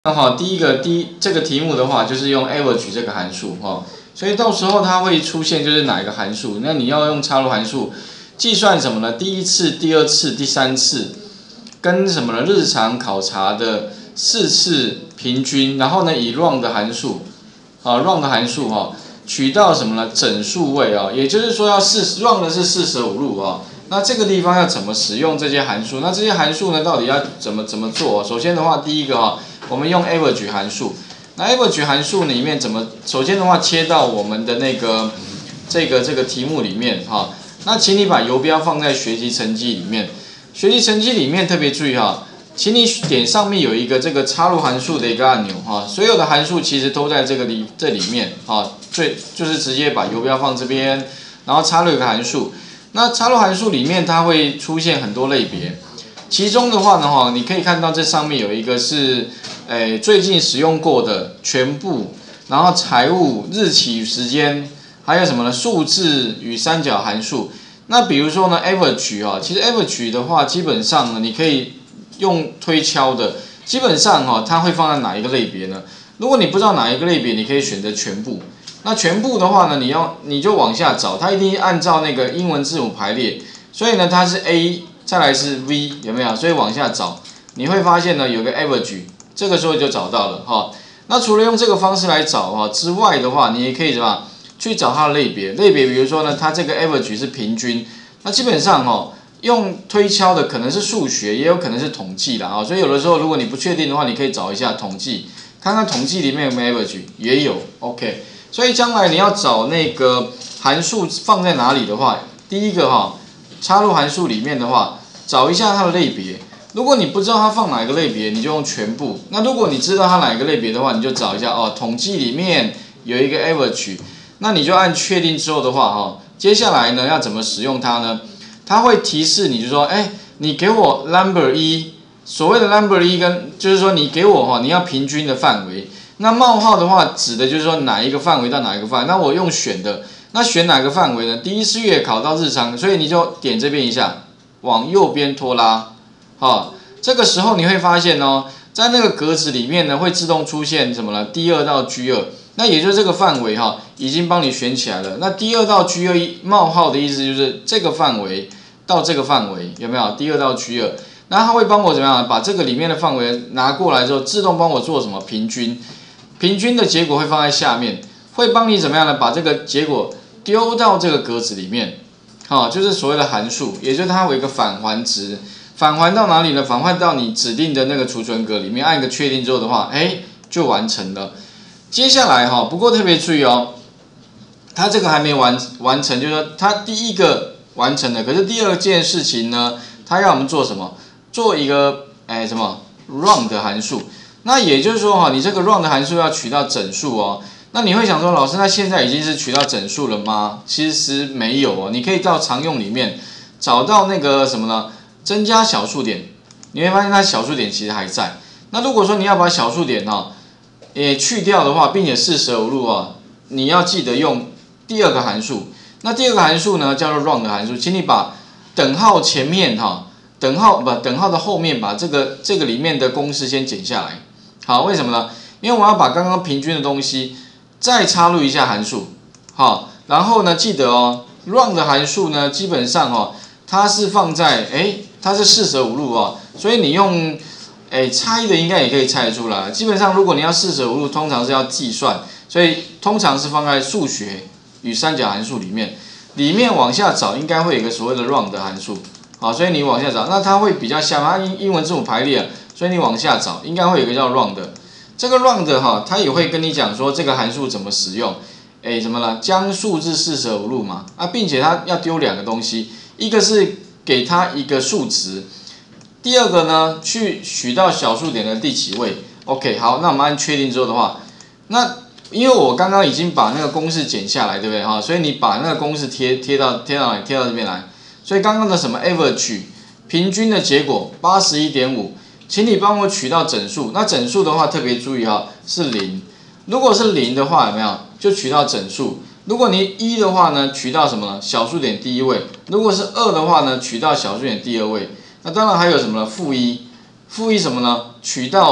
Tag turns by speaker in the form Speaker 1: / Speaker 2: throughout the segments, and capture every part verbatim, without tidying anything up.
Speaker 1: 那好，第一个第一这个题目的话，就是用 average 这个函数哈，所以到时候它会出现就是哪一个函数，那你要用插入函数计算什么呢？第一次、第二次、第三次，跟什么呢？日常考察的四次平均，然后呢以 round 的函数，啊 round 的函数哈，取到什么呢？整数位啊，也就是说要四 round 的是四舍五入啊。那这个地方要怎么使用这些函数？那这些函数呢，到底要怎么怎么做？首先的话，第一个哈。我们用 average 函数，那 average 函数里面怎么？首先的话，切到我们的那个这个这个题目里面哈。那请你把游标放在学习成绩里面。学习成绩里面特别注意哈，请你点上面有一个这个插入函数的一个按钮哈。所有的函数其实都在这个里这里面哈。最就是直接把游标放这边，然后插入一个函数。那插入函数里面它会出现很多类别。其中的话呢，哈，你可以看到这上面有一个是，诶，最近使用过的全部，然后财务、日期与时间，还有什么呢？数字与三角函数。那比如说呢 ，average 哈，其实 average 的话，基本上呢，你可以用推敲的，基本上哈，它会放在哪一个类别呢？如果你不知道哪一个类别，你可以选择全部。那全部的话呢，你要你就往下找，它一定按照那个英文字母排列，所以呢，它是 A。再来是 V 有没有？所以往下找，你会发现呢有个 average， 这个时候就找到了哈。那除了用这个方式来找哈之外的话，你也可以什么去找它的类别。类别比如说呢，它这个 average 是平均，那基本上哈用推敲的可能是数学，也有可能是统计啦啊。所以有的时候如果你不确定的话，你可以找一下统计，看看统计里面有没有 average， 也有 OK。所以将来你要找那个函数放在哪里的话，第一个哈插入函数里面的话。找一下它的类别，如果你不知道它放哪一个类别，你就用全部。那如果你知道它哪一个类别的话，你就找一下哦，统计里面有一个 average， 那你就按确定之后的话哈，接下来呢要怎么使用它呢？它会提示你就说，哎，你给我 number 一，所谓的 number 一跟就是说你给我哈，你要平均的范围。那冒号的话指的就是说哪一个范围到哪一个范围，那我用选的，那选哪个范围呢？第一次月考到日常，所以你就点这边一下。往右边拖拉，好，这个时候你会发现哦，在那个格子里面呢，会自动出现什么呢？第二到 G 二，那也就是这个范围哈，已经帮你选起来了。那第二到 G 二冒号的意思就是这个范围到这个范围有没有？第二到 G 二，那它会帮我怎么样？把这个里面的范围拿过来之后，自动帮我做什么？平均，平均的结果会放在下面，会帮你怎么样呢？把这个结果丢到这个格子里面。好、哦，就是所谓的函数，也就是它有一个返还值，返还到哪里呢？返还到你指定的那个储存格里面，按一个确定之后的话，哎，就完成了。接下来哈、哦，不过特别注意哦，它这个还没完完成，就是说它第一个完成了，可是第二件事情呢，它要我们做什么？做一个哎什么 round 的函数。那也就是说哈、哦，你这个 round 的函数要取到整数哦。那你会想说，老师，那现在已经是取到整数了吗？其实没有哦，你可以到常用里面找到那个什么呢？增加小数点，你会发现它小数点其实还在。那如果说你要把小数点哈也去掉的话，并且四舍五入啊，你要记得用第二个函数。那第二个函数呢，叫做 round 的函数，请你把等号前面哈，等号不等号的后面把这个这个里面的公式先减下来。好，为什么呢？因为我要把刚刚平均的东西。再插入一下函数，好，然后呢，记得哦 ，round 的函数呢，基本上哦，它是放在，哎，它是四舍五入哦，所以你用，哎，猜的应该也可以猜得出来。基本上，如果你要四舍五入，通常是要计算，所以通常是放在数学与三角函数里面，里面往下找，应该会有一个所谓的 round 的函数，好，所以你往下找，那它会比较像它英英文字母排列，所以你往下找，应该会有一个叫 round 的。这个 round 哈，它也会跟你讲说这个函数怎么使用，哎，怎么了？将数字四舍五入嘛，啊，并且它要丢两个东西，一个是给它一个数值，第二个呢，去取到小数点的第几位。OK， 好，那我们按确定之后的话，那因为我刚刚已经把那个公式剪下来，对不对哈？所以你把那个公式贴贴到贴到哪里？贴到这边来。所以刚刚的什么 average 平均的结果 八十一点五。请你帮我取到整数，那整数的话特别注意哈，是零。如果是零的话，有没有就取到整数？如果你一的话呢，取到什么呢？小数点第一位。如果是二的话呢，取到小数点第二位。那当然还有什么呢？负一，负一什么呢？取到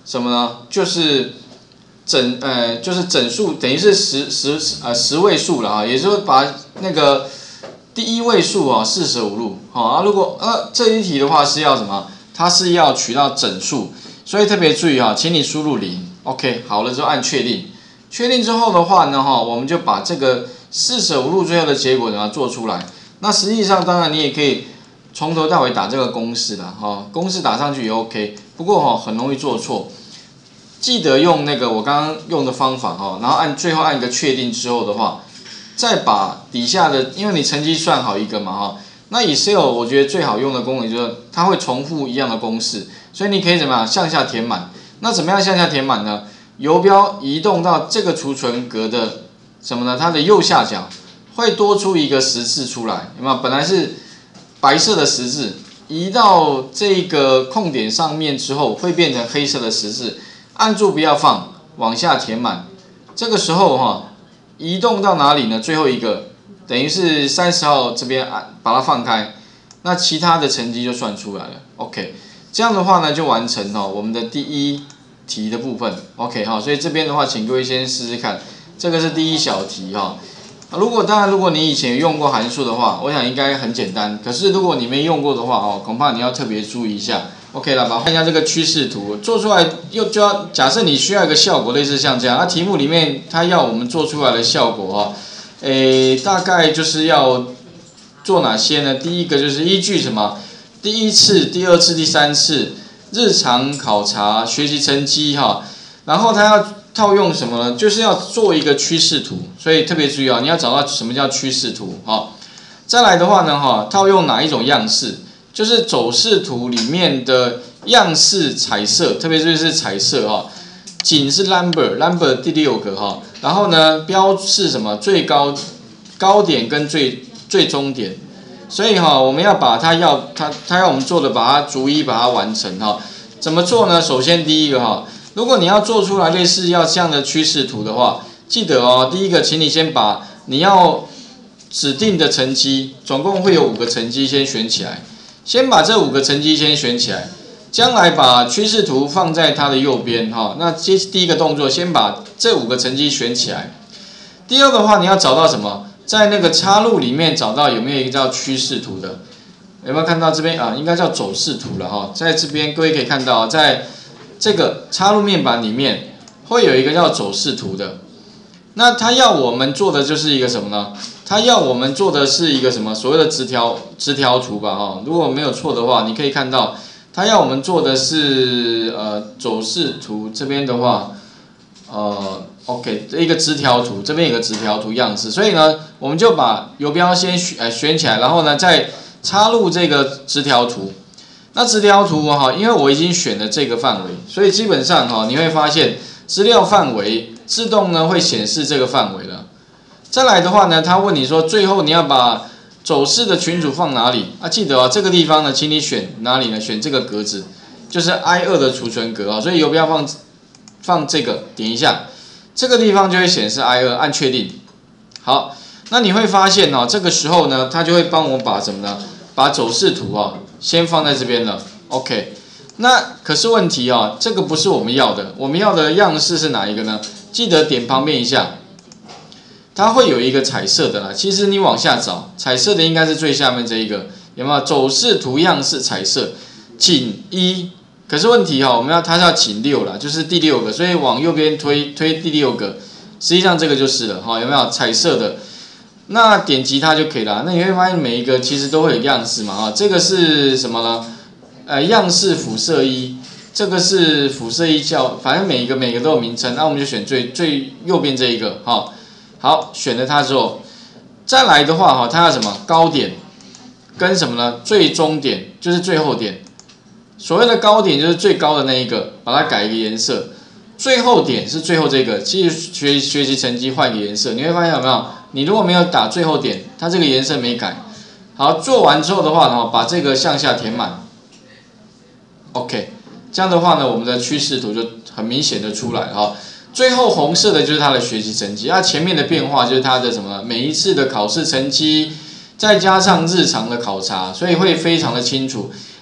Speaker 1: 什么呢？就是整呃就是整数等于是十十呃十位数了啊，也就是说把那个第一位数啊四舍五入好啊，如果呃这一题的话是要什么？它是要取到整数，所以特别注意哈，请你输入零 ，OK 好了之后按确定，确定之后的话呢哈，我们就把这个四舍五入最后的结果呢做出来。那实际上当然你也可以从头到尾打这个公式啦，哈，公式打上去也 OK， 不过哈很容易做错。记得用那个我刚刚用的方法哈，然后按最后按一个确定之后的话，再把底下的，因为你成绩算好一个嘛哈，那 Excel 我觉得最好用的功能就是它会重复一样的公式，所以你可以怎么样向下填满？那怎么样向下填满呢？游标移动到这个储存格的什么呢？它的右下角会多出一个十字出来，有没有？本来是白色的十字，移到这个空点上面之后会变成黑色的十字。按住不要放，往下填满。这个时候哈，移动到哪里呢？最后一个等于是三十号这边按把它放开，那其他的成绩就算出来了。OK， 这样的话呢就完成哈我们的第一题的部分。OK 哈，所以这边的话，请各位先试试看，这个是第一小题哈。如果当然，如果你以前用过函数的话，我想应该很简单。可是如果你没用过的话哦，恐怕你要特别注意一下。OK 了吧？看一下这个趋势图，做出来又就要假设你需要一个效果，类似像这样。那题目里面它要我们做出来的效果哈，诶，大概就是要做哪些呢？第一个就是依据什么？第一次、第二次、第三次日常考察学习成绩哈，然后它要套用什么呢？就是要做一个趋势图，所以特别注意啊，你要找到什么叫趋势图哈。再来的话呢哈，套用哪一种样式？就是走势图里面的样式彩色，特别就是彩色哈，井是 number number 第六个哈，然后呢标是什么最高高点跟最最终点，所以哈我们要把它要它它要我们做的把它逐一把它完成哈，怎么做呢？首先第一个哈，如果你要做出来类似要这样的趋势图的话，记得哦，第一个请你先把你要指定的成绩，总共会有五个成绩先选起来。先把这五个成绩先选起来，将来把趋势图放在它的右边哈。那接第一个动作，先把这五个成绩选起来。第二的话，你要找到什么？在那个插入里面找到有没有一个叫趋势图的？有没有看到这边啊？应该叫走势图了哈。在这边各位可以看到，在这个插入面板里面会有一个叫走势图的。那它要我们做的就是一个什么呢？它要我们做的是一个什么所谓的直条直条图吧哈，如果没有错的话，你可以看到它要我们做的是呃走势图这边的话，呃 OK 一个直条图，这边有个直条图样式，所以呢我们就把游标先选呃选起来，然后呢再插入这个直条图。那直条图哈，因为我已经选了这个范围，所以基本上哈你会发现资料范围自动呢会显示这个范围了。再来的话呢，他问你说最后你要把走势的群组放哪里啊？记得啊，这个地方呢，请你选哪里呢？选这个格子，就是 I 二 的储存格啊。所以游标放放这个，点一下，这个地方就会显示 I 二，按确定。好，那你会发现哦，这个时候呢，它就会帮我把什么呢？把走势图啊先放在这边了。OK， 那可是问题啊，这个不是我们要的，我们要的样式是哪一个呢？记得点旁边一下。它会有一个彩色的啦，其实你往下找，彩色的应该是最下面这一个，有没有？走势图样式彩色，井一，可是问题哈，我们要它是要井六啦，就是第六个，所以往右边推推第六个，实际上这个就是了哈，有没有？彩色的，那点击它就可以了。那你会发现每一个其实都会有样式嘛哈，这个是什么呢？呃，样式辐射一，这个是辐射一叫，反正每一个每个都有名称，那我们就选最最右边这一个哈。好，选了它之后，再来的话哈，它要什么高点跟什么呢？最终点就是最后点。所谓的高点就是最高的那一个，把它改一个颜色。最后点是最后这个，其实学学习成绩换一个颜色，你会发现有没有？你如果没有打最后点，它这个颜色没改。好，做完之后的话呢，把这个向下填满。OK， 这样的话呢，我们的趋势图就很明显的出来哈。最后红色的就是它的学习成绩，那前面的变化就是它的什么？每一次的考试成绩，再加上日常的考察，所以会非常的清楚。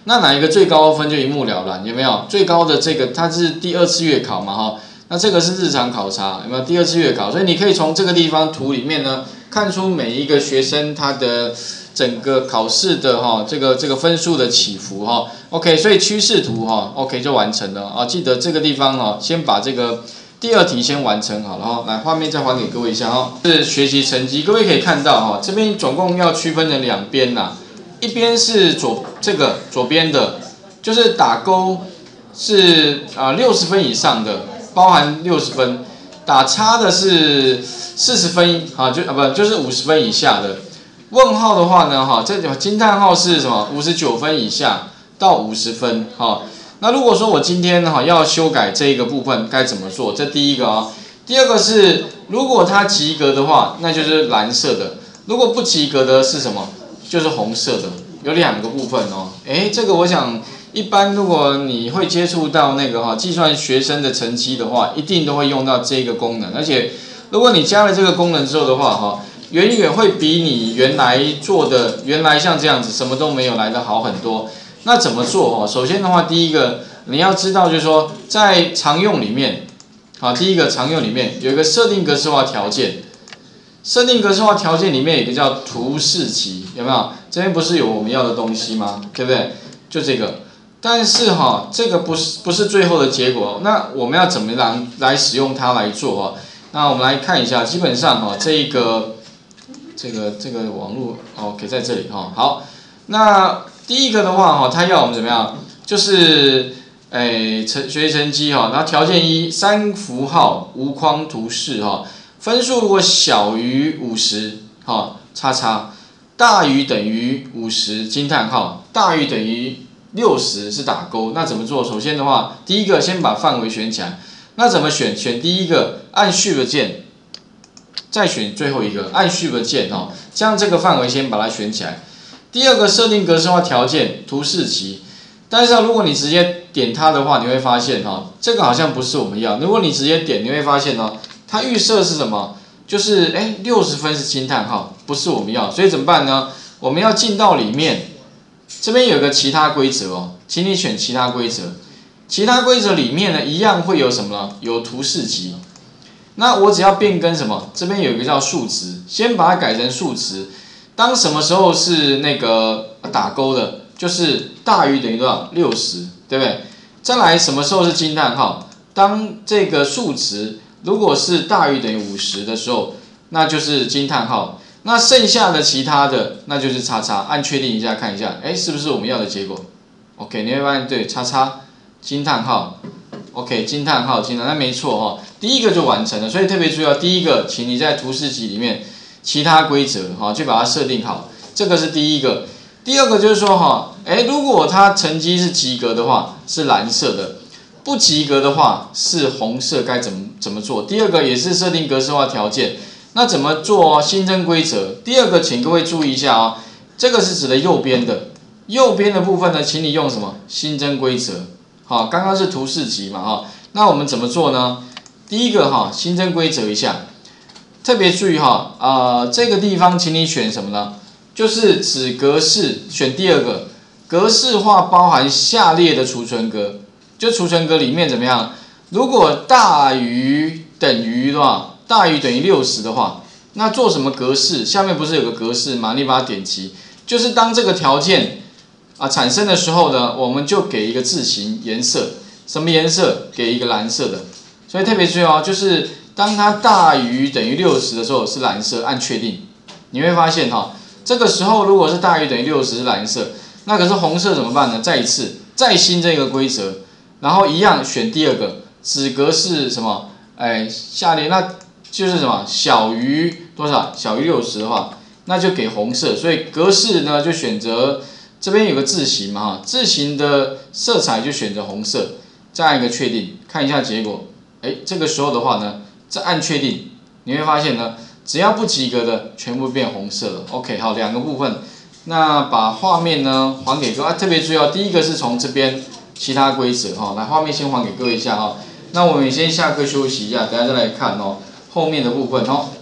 Speaker 1: 那哪一个最高分就一目了然，有没有？最高的这个它是第二次月考嘛哈，那这个是日常考察，有没有？第二次月考，所以你可以从这个地方图里面呢，看出每一个学生他的整个考试的哈这个这个分数的起伏哈。OK， 所以趋势图哈 ，OK 就完成了啊。记得这个地方哦，先把这个第二题先完成好了哈。来，画面再还给各位一下哈，是学习成绩，各位可以看到哈，这边总共要区分成两边呐。一边是左这个左边的，就是打勾是啊六十分以上的，包含六十分，打叉的是四十分啊，就啊不就是五十分以下的。问号的话呢，哈，这惊叹号是什么？五十九分以下到五十分，哈。那如果说我今天哈要修改这一个部分，该怎么做？这第一个啊，第二个是如果它及格的话，那就是蓝色的；如果不及格的是什么？就是红色的，有两个部分哦。诶，这个我想一般如果你会接触到那个哈计算学生的成绩的话，一定都会用到这个功能。而且如果你加了这个功能之后的话，哈，远远会比你原来做的原来像这样子什么都没有来的好很多。那怎么做哦？首先的话，第一个你要知道就是说，在常用里面，啊，第一个常用里面有一个设定格式化条件。设定格式化条件里面有一个叫图示集，有没有？这边不是有我们要的东西吗？对不对？就这个，但是哈，这个不是不是最后的结果。那我们要怎么来来使用它来做哈？那我们来看一下，基本上哈，这一个这个这个网络 OK 在这里哈。好，那第一个的话哈，它要我们怎么样？就是诶成学习成绩哈，然后条件一三符号无框图示哈。分数如果小于五十，哈，叉叉，大于等于五十，惊叹号，大于等于六十是打勾。那怎么做？首先的话，第一个先把范围选起来。那怎么选？选第一个，按 Shift 键，再选最后一个，按 Shift 键哈，这样这个范围先把它选起来。第二个，设定格式化条件，图示集。但是如果你直接点它的话，你会发现哈，这个好像不是我们要。如果你直接点，你会发现哦。它预设是什么？就是哎，六十分是惊叹号，不是我们要，所以怎么办呢？我们要进到里面，这边有个其他规则哦，请你选其他规则。其他规则里面呢，一样会有什么呢？有图示集。那我只要变更什么？这边有一个叫数值，先把它改成数值。当什么时候是那个打勾的？就是大于等于多少？六十，对不对？再来什么时候是惊叹号？当这个数值如果是大于等于五十的时候，那就是惊叹号。那剩下的其他的，那就是叉叉。按确定一下，看一下，哎，是不是我们要的结果 ？OK， 你会发现对，叉叉，惊叹号 ，OK， 惊叹号，惊叹，那没错哈、哦。第一个就完成了，所以特别注意哦，第一个，请你在图示集里面其他规则哈，就把它设定好，这个是第一个。第二个就是说哈，哎，如果它成绩是及格的话，是蓝色的。不及格的话是红色，该怎么怎么做？第二个也是设定格式化条件，那怎么做？新增规则。第二个，请各位注意一下啊、哦，这个是指的右边的，右边的部分呢，请你用什么？新增规则。好，刚刚是图示集嘛哈，那我们怎么做呢？第一个哈，新增规则一下，特别注意哈，啊、呃，这个地方请你选什么呢？就是子格式，选第二个，格式化包含下列的储存格。就储存格里面怎么样？如果大于等于的话，大于等于六十的话，那做什么格式？下面不是有个格式吗？你把它点击，就是当这个条件啊产生的时候呢，我们就给一个字形颜色，什么颜色？给一个蓝色的。所以特别注意哦，就是当它大于等于六十的时候是蓝色，按确定，你会发现哈、哦，这个时候如果是大于等于六十是蓝色，那可是红色怎么办呢？再一次，再新增一个规则。然后一样选第二个，子格是什么？哎，下列那就是什么？小于多少？小于六十的话，那就给红色。所以格式呢，就选择这边有个字形嘛，哈，字形的色彩就选择红色，再按一个确定，看一下结果。哎，这个时候的话呢，再按确定，你会发现呢，只要不及格的，全部变红色了。OK， 好，两个部分，那把画面呢还给各位，啊、特别注意哦，第一个是从这边。其他规则哈，来画面先还给各位一下哈。那我们先下课休息一下，等下再来看哦后面的部分哦。